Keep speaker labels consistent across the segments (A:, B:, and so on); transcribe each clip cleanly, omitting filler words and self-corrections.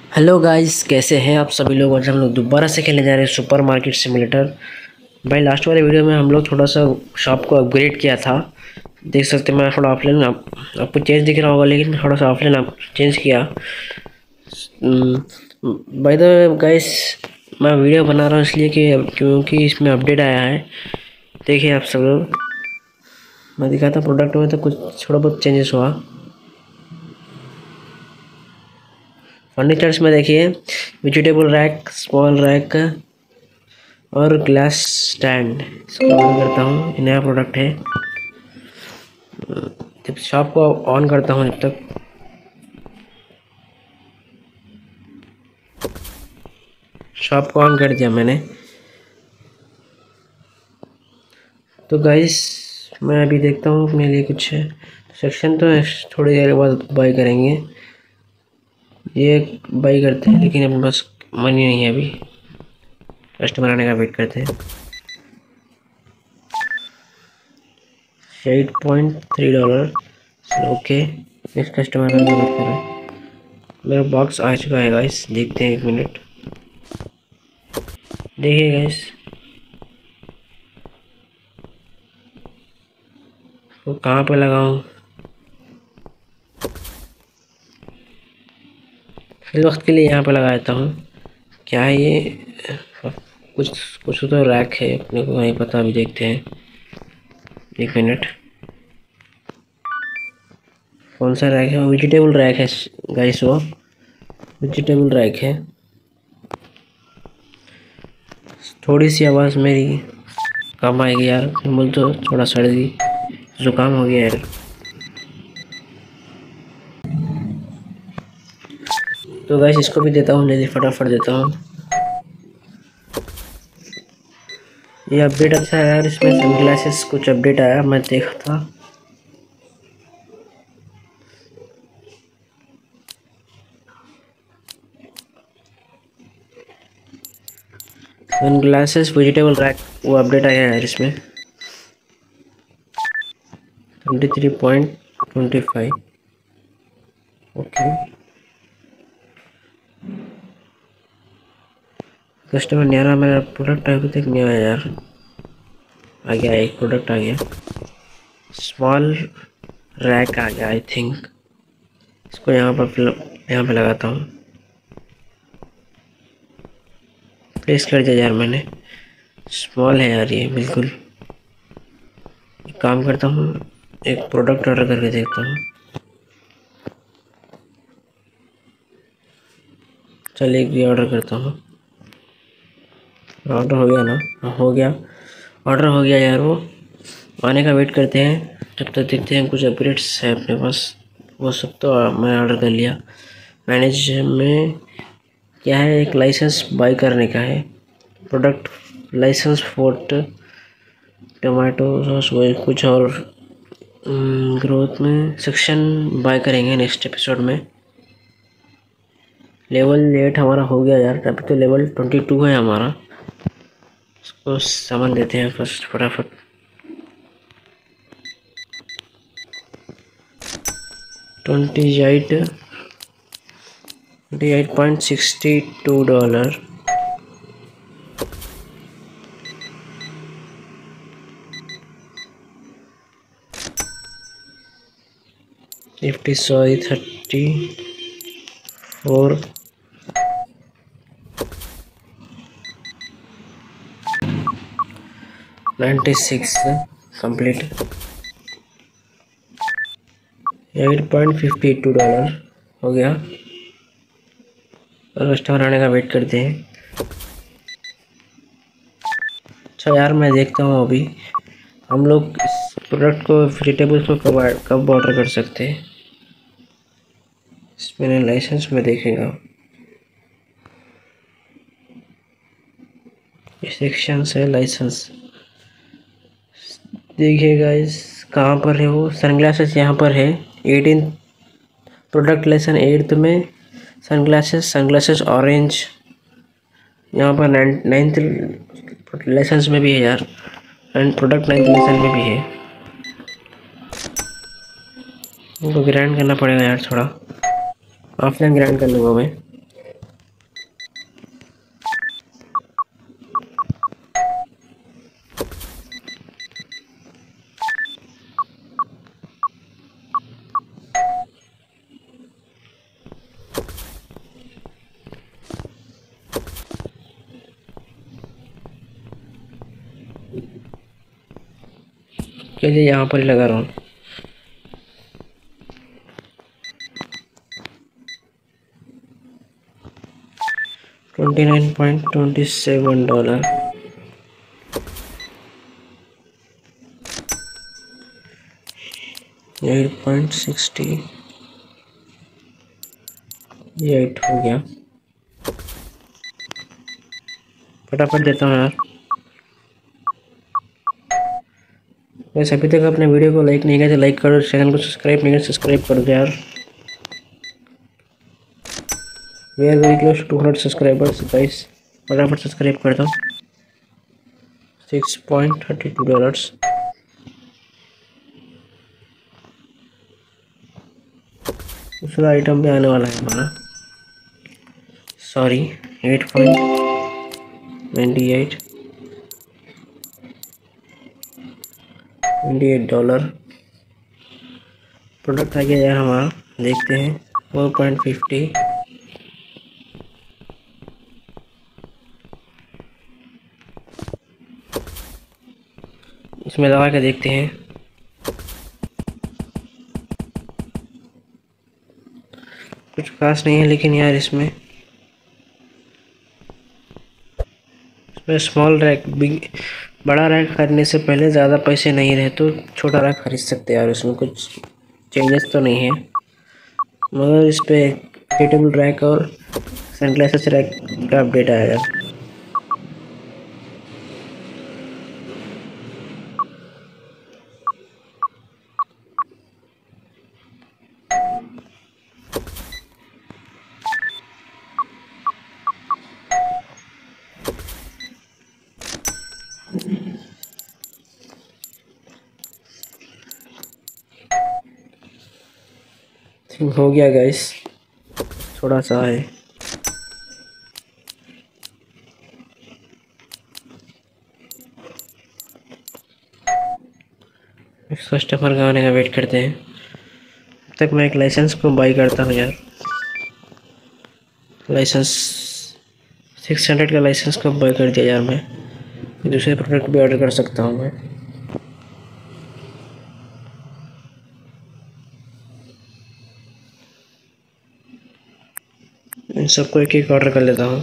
A: Hello guys, कैसे हैं आप सभी लोग। आज हम लोग दोबारा से खेलने जा रहे हैं सुपर मार्केट सिमुलेटर। भाई लास्ट वाले वीडियो में हम लोग थोड़ा सा शॉप को अपग्रेड किया था। देख सकते हैं मैं थोड़ा ऑफलाइन आपको चेंज दिख रहा होगा, लेकिन थोड़ा सा ऑफलाइन चेंज किया। बाय द गाइस, मैं वीडियो बना रहा हूँ इसलिए कि क्योंकि इसमें अपडेट आया है। देखिए आप सब लोग, मैं दिखाता प्रोडक्ट में तो कुछ थोड़ा बहुत चेंजेस हुआ। फर्नीचर्स में देखिए, वेजिटेबल रैक, स्मॉल रैक और ग्लास स्टैंड। इसको ऑन करता हूँ, ये नया प्रोडक्ट है। जब शॉप को ऑन करता हूँ, जब तक शॉप को ऑन कर दिया मैंने, तो गाइस मैं अभी देखता हूँ अपने लिए कुछ सेक्शन। तो थोड़ी देर बाद बाई करेंगे, ये बाई करते हैं, लेकिन अपने पास मनी नहीं है अभी। कस्टमर आने का वेट करते हैं। $8.3। ओके, नेक्स्ट कस्टमर आने का वेट कर रहे हैं। मेरा बॉक्स आ चुका है गाइस, देखते हैं 1 मिनट। देखिए गाइस, वो कहाँ पे लगाऊं। फिर वक्त के लिए यहाँ पे लगा देता हूँ। क्या है ये, कुछ कुछ तो रैक है, अपने को नहीं पता, अभी देखते हैं 1 मिनट। कौन सा रैक है? वेजिटेबल रैक है गाइस, वो वेजिटेबल रैक है। थोड़ी सी आवाज़ मेरी कम आएगी यार, बोल तो थोड़ा सर्दी जुकाम हो गया यार। तो गाइस इसको भी देता हूँ, जल्दी फटाफट देता हूँ। ये अपडेट अच्छा है यार, इसमें सनग्लासेस कुछ अपडेट आया, मैं देखा था। सनग्लासेस वेजिटेबल रैक, वो अपडेट आया है यार इसमें 23.25। ओके, कस्टमर नहीं आ रहा, मेरा प्रोडक्ट अभी तक नहीं आया यार। आ गया, एक प्रोडक्ट आ गया, स्मॉल रैक आ गया आई थिंक। इसको यहाँ पे लगाता हूँ। प्लेस कर दिया यार मैंने, स्मॉल है यार ये बिल्कुल। एक काम करता हूँ, एक प्रोडक्ट ऑर्डर करके देखता हूँ। चल एक भी ऑर्डर करता हूँ। ऑर्डर हो गया ना? हाँ हो गया, ऑर्डर हो गया यार। वो आने का वेट करते हैं, जब तक देखते हैं कुछ अपग्रेड्स है अपने पास। वो सब तो मैं ऑर्डर कर लिया। मैनेज में क्या है, एक लाइसेंस बाई करने का है, product licence for tomato sauce, वो कुछ और ग्रोथ में सेक्शन बाय करेंगे नेक्स्ट एपिसोड में। लेवल 8 हमारा हो गया यार, अभी तो लेवल 22 है हमारा। इसको सामान देते हैं फर्स्ट फटाफट। $28.62। Fifty sorry 34 96 complete. $8.52 हो गया। और कस्टमर आने का वेट करते हैं। अच्छा यार, मैं देखता हूँ अभी हम लोग इस प्रोडक्ट को, वेजिटेबल्स को कब ऑर्डर कर सकते हैं। इसमें लाइसेंस में देखेगा, ये सेक्शन है लाइसेंस। देखिए गाइस, कहाँ पर है वो सनग्लासेस, यहाँ पर है 18 प्रोडक्ट लेसन 8th में सनग्लासेस ऑरेंज। यहाँ पर 9th लेसन में भी है यार, एंड प्रोडक्ट 9th लेसन में भी है। उनको ग्राइंड करना पड़ेगा यार, थोड़ा ऑफलाइन ग्राइंड कर लूँगा मैं। उसके लिए यहाँ पर ही लगा रहा हूँ। $29.27, 8.68 हो गया। फटाफट देता हूँ यार। वैसे अभी तक अपने वीडियो को लाइक नहीं किया तो लाइक करो, चैनल को सब्सक्राइब नहीं किया सब्सक्राइब कर दो यार। We are very close to 200 subscribers guys, फटाफट सब्सक्राइब कर दो। $6.32 दूसरा आइटम भी आने वाला है हमारा, सॉरी 8.98 $28 प्रोडक्ट आ गया यार हमारा। देखते हैं 4.50 इसमें लगा के देखते हैं। कुछ खास नहीं है लेकिन यार इसमें स्मॉल रैक बिग बड़ा रैक खरीदने से पहले ज़्यादा पैसे नहीं रहे तो छोटा रैक खरीद सकते हैं यार। इसमें कुछ चेंजेस तो नहीं है, मगर इस पे टेबल रैक और सनग्लासेस रैक का अपडेट आएगा। हो गया गाइस, थोड़ा सा है। इस कस्टमर का आने का वेट करते हैं। तब तक मैं एक लाइसेंस को बाई करता हूँ यार। लाइसेंस 600 का लाइसेंस को बाई कर दिया यार। मैं दूसरे प्रोडक्ट भी ऑर्डर कर सकता हूँ मैं। इन सबको एक एक ऑर्डर कर लेता हूँ।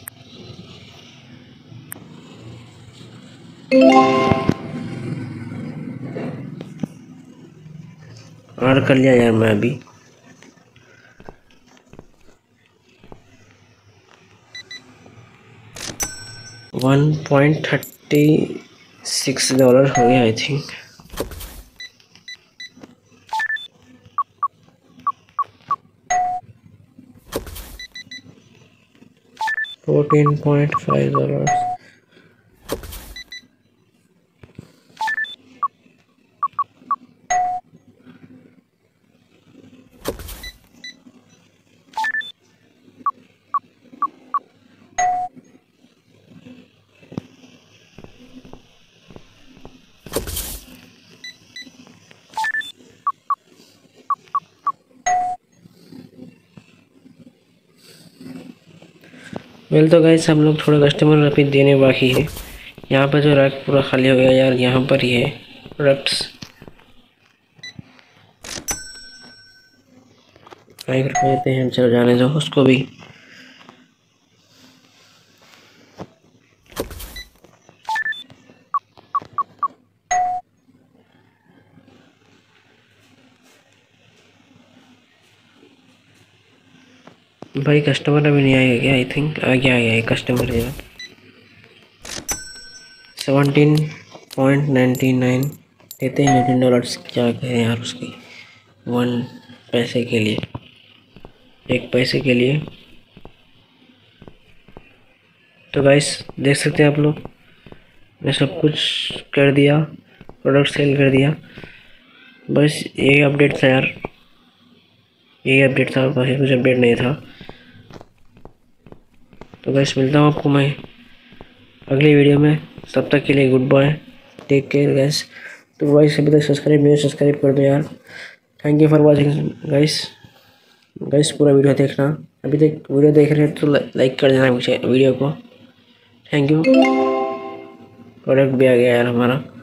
A: ऑर्डर कर लिया यार मैं अभी। $1.36 हो गया आई थिंक। $14.5। वेल तो गाइस हम लोग थोड़ा कस्टमर अभी देने बाकी है। यहाँ पर जो रैक पूरा खाली हो गया यार, यहाँ पर ही है प्रोडक्ट्स। ट्राई कर देते हैं, चलो जाने दो उसको भी। भाई कस्टमर अभी नहीं आएगा क्या? आई थिंक आ गया कस्टमर है। 17.99 देते हैं। $18 क्या कहें यार उसकी, 1 पैसे के लिए, 1 पैसे के लिए। तो गाइस देख सकते हैं आप लोग, मैं सब कुछ कर दिया, प्रोडक्ट सेल कर दिया। बस यही अपडेट था यार, यही अपडेट था, बाकी कुछ अपडेट नहीं था। तो गाइस मिलता हूँ आपको मैं अगली वीडियो में। तब तक के लिए goodbye, take care guys. तो गाइस अभी तक सब्सक्राइब कर दो यार। Thank you for watching guys पूरा वीडियो देखना। अभी तक वीडियो देख रहे हैं तो लाइक कर देना वीडियो को। Thank you. प्रोडक्ट भी आ गया यार हमारा।